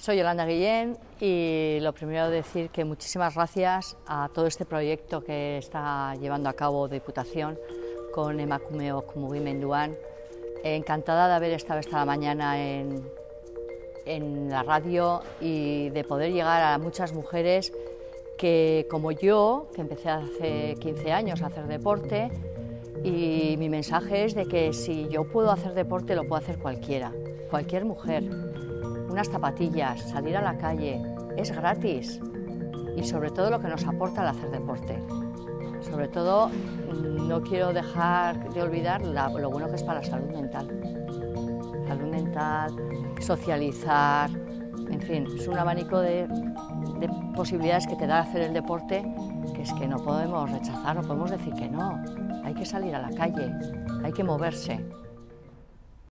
Soy Yolanda Guillén y lo primero decir que muchísimas gracias a todo este proyecto que está llevando a cabo Diputación con Emakumeok Mugimenduan. Encantada de haber estado esta mañana en la radio y de poder llegar a muchas mujeres que, como yo, que empecé hace 15 años a hacer deporte, y mi mensaje es de que si yo puedo hacer deporte lo puede hacer cualquiera, cualquier mujer. Unas zapatillas, salir a la calle, es gratis y sobre todo lo que nos aporta el hacer deporte. Sobre todo no quiero dejar de olvidar lo bueno que es para la salud mental, socializar, en fin, es un abanico de posibilidades que te da hacer el deporte que es que no podemos rechazar, no podemos decir que no, hay que salir a la calle, hay que moverse.